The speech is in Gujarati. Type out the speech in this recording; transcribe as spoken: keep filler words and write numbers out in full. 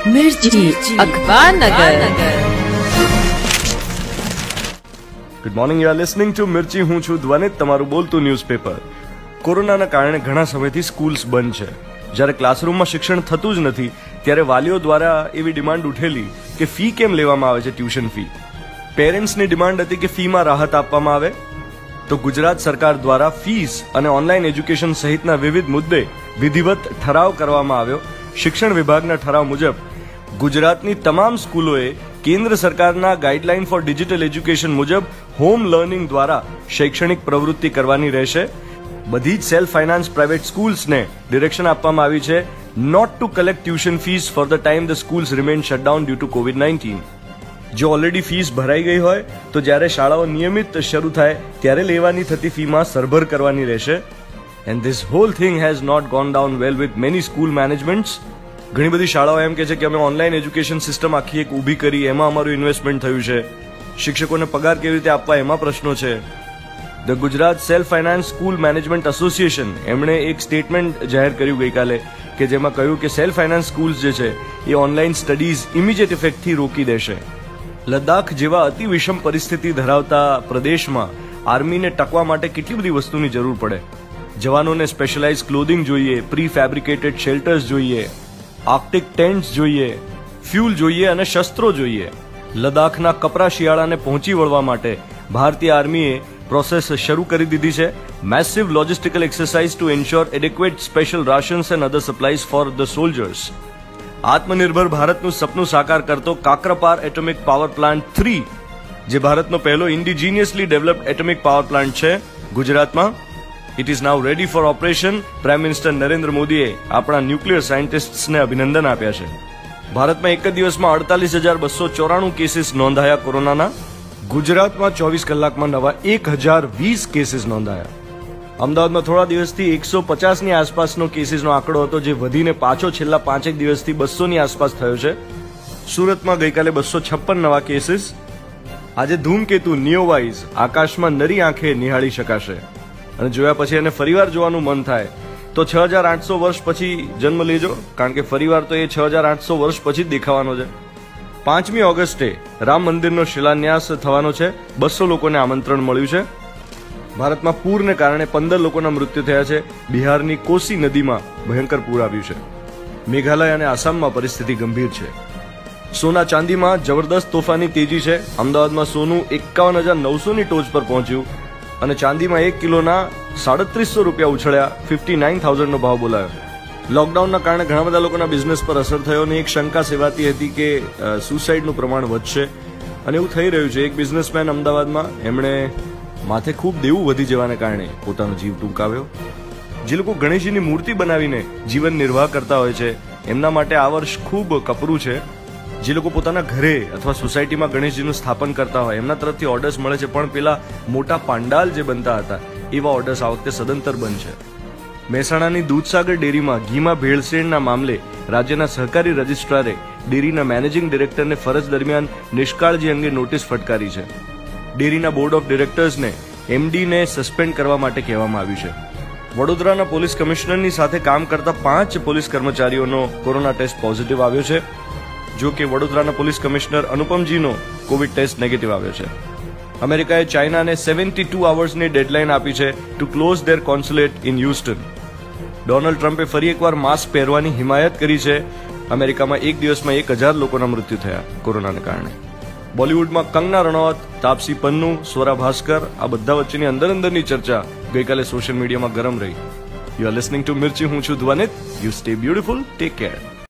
मिर्ची अखबार नगर। Good morning, you are listening to Mirchi. હું છું ધ્વનિત, તમારું બોલતું ન્યૂઝપેપર। કોરોનાના કારણે ઘણા સમયથી સ્કૂલ્સ બંધ છે। જ્યારે ક્લાસરૂમમાં શિક્ષણ થતું જ નથી ત્યારે વાલીઓ દ્વારા એવી ડિમાન્ડ ઉઠેલી કે ફી કેમ લેવામાં આવે છે, ટ્યુશન ફી। પેરેન્ટ્સની ડિમાન્ડ હતી કે ફીમાં રાહત આપવામાં આવે, તો ગુજરાત સરકાર દ્વારા ફીસ અને ઓનલાઈન એજ્યુકેશન સહિતના વિવિધ મુદ્દે વિધિવત ઠરાવ કરવામાં આવ્યો। શિક્ષણ વિભાગના ઠરાવ મુજબ ગુજરાતની તમામ સ્કૂલોએ કેન્દ્ર સરકારના ગાઈડલાઈન ફોર ડિજિટલ એજ્યુકેશન મુજબ હોમ લર્નિંગ દ્વારા શૈક્ષણિક પ્રવૃત્તિ કરવાની રહેશે। બધી જ સેલ્ફ ફાઇનાન્સ પ્રાઇવેટ સ્કૂલ્સને ડિરેક્શન આપવામાં આવી છે not to collect tuition fees for the time the schools remain shutdown due to COVID nineteen. જો ઓલરેડી ફીસ ભરાઈ ગઈ હોય તો જ્યારે શાળાઓ નિયમિત શરૂ થાય ત્યારે લેવાની થતી ફીમાં સરભર કરવાની રહેશે। And this whole thing has not gone down well with many school managements. ઘણી બધી શાળાઓ એમ કહે છે કે અમે ઓનલાઈન એજ્યુકેશન સિસ્ટમ આખી એક ઊભી કરી, એમાં અમારું ઇન્વેસ્ટમેન્ટ થયું છે, શિક્ષકોને પગાર કેવી રીતે આપવા એમાં પ્રશ્નો છે। The Gujarat self finance school management association એમણે એક સ્ટેટમેન્ટ જાહેર કર્યું ગઈકાલે કે જેમાં કહ્યું કે સેલ્ફ ફાઇનાન્સ સ્કૂલ્સ જે છે એ ઓનલાઈન સ્ટડીઝ ઇમિડિયેટ ઇફેક્ટથી રોકી દેશે। લદ્દાખ જેવા અતિ વિષમ પરિસ્થિતિ ધરાવતા પ્રદેશમાં આર્મીને ટકવા માટે કેટલી બધી વસ્તુની જરૂર પડે। જવાનોને સ્પેશિયલાઇઝ ક્લોધિંગ જોઈએ, પ્રી ફેબ્રિકેટેડ શેલ્ટર્સ જોઈએ, આર્કટિક ટેન્ટ્સ જોઈએ, ફ્યુલ જોઈએ અને શસ્ત્રો જોઈએ। લદ્દાખના કપરા શિયાળાને પહોંચી વળવા માટે ભારતીય આર્મીએ પ્રોસેસ શરૂ કરી દીધી છે। Massive logistical exercise to ensure adequate special rations and other supplies for the soldiers. આત્મનિર્ભર ભારતનું સપનું સાકાર કરતો Kakrapar atomic power plant three, જે ભારતનો પહેલો indigenously developed atomic power plant છે ગુજરાતમાં, it is now ready for operation. Prime minister Narendra મોદીએ આપણા ન્યુક્લિયર સાયન્ટિસ્ટને અભિનંદન આપ્યા છે। ભારતમાં એક જ દિવસમાં અડતાલીસ હજાર બસો ચોરાણું કેસીસ નોંધાયા કોરોનાના। ગુજરાતમાં ચોવીસ કલાકમાં નવા એક હજાર વીસ કેસીસ નોંધાયા। અમદાવાદમાં થોડા દિવસથી એકસો પચાસની આસપાસનો કેસીસનો આંકડો હતો, જે વધીને પાછો છેલ્લા પાંચેક દિવસથી બસોની આસપાસ થયો છે। સુરતમાં ગઈકાલે બસો છપ્પન નવા કેસીસ। આજે ધૂમકેતુ નિયોવાઇઝ આકાશમાં નરી આંખે નિહાળી શકાશે અને જોયા પછી એને ફરીવાર જોવાનું મન થાય તો છ હજાર આઠસો વર્ષ પછી જન્મ લેજો, કારણ કે ફરીવાર તો એ છ હજાર આઠસો વર્ષ પછી જ દેખાવાનો છે। પાંચમી ઓગસ્ટે રામ મંદિરનો શિલાન્યાસ થવાનો છે। બસો લોકોને આમંત્રણ મળ્યું છે। ભારતમાં પૂરને કારણે પંદર લોકોના મૃત્યુ થયા છે। બિહારની કોસી નદીમાં ભયંકર પૂર આવ્યું છે। મેઘાલય અને આસામમાં પરિસ્થિતિ ગંભીર છે। સોના ચાંદીમાં જબરદસ્ત તોફાની તેજી છે। અમદાવાદમાં સોનું એકાવન હજાર નવસોની ટોચ પર પહોંચ્યું અને ચાંદીમાં એક કિલોના સાડત્રીસો રૂપિયા ઉછળ્યા, ફિફ્ટી નાઇન થાઉઝન્ડનો ભાવ બોલાયો। લોકડાઉનના કારણે ઘણા બધા લોકોના બિઝનેસ પર અસર થયો અને એક શંકા સેવાતી હતી કે સુસાઇડનું પ્રમાણ વધશે, અને એવું થઈ રહ્યું છે। એક બિઝનેસમેન અમદાવાદમાં, એમણે માથે ખૂબ દેવું વધી જવાને કારણે પોતાનો જીવ ટૂંકાવ્યો। જે લોકો ગણેશજીની મૂર્તિ બનાવીને જીવન નિર્વાહ કરતા હોય છે એમના માટે આ વર્ષ ખૂબ કપરું છે। જે લોકો પોતાના ઘરે અથવા સોસાયટીમાં ગણેશજીનું સ્થાપન કરતા હોય એમના તરફથી ઓર્ડર્સ મળે છે, પણ પેલા મોટા પાંડાલ જે બનતા હતા એવા ઓર્ડર્સ આ વખતે સદંતર બંધ છે। મહેસાણાની દૂધસાગર ડેરીમાં ઘીમાં ભેળસેળના મામલે રાજ્યના સહકારી રજિસ્ટ્રારે ડેરીના મેનેજિંગ ડિરેક્ટરને ફરજ દરમિયાન નિષ્કાળજી અંગે નોટિસ ફટકારી છે। ડેરીના બોર્ડ ઓફ ડિરેક્ટર્સને એમડીને સસ્પેન્ડ કરવા માટે કહેવામાં આવ્યું છે। વડોદરાના પોલીસ કમિશનરની સાથે કામ કરતા પાંચ પોલીસ કર્મચારીઓનો કોરોના ટેસ્ટ પોઝિટિવ આવ્યો છે, જો કે વડોદરાના પોલીસ કમિશનર અનુપમજીનો કોવિડ ટેસ્ટ નેગેટિવ આવ્યો છે। અમેરિકાએ ચાઇનાને સેવન્ટી ટુ અવર્સની ડેડલાઇન આપી છે to close their consulate in Houston. Donald ટ્રમ્પે ફરી એકવાર માસ્ક પહેરવાની હિમાયત કરી છે। અમેરિકામાં એક દિવસમાં એક હજાર લોકોના મૃત્યુ થયા કોરોનાને કારણે। બોલિવૂડમાં કંગના રનૌત, તાપસી પન્નુ, સ્વરા ભાસ્કર, આ બધા વચ્ચેની અંદર અંદરની ચર્ચા ગઈકાલે સોશિયલ મીડિયામાં ગરમ રહી। You are listening to Mirchi. હું છું Dhvanit. You stay beautiful, take care.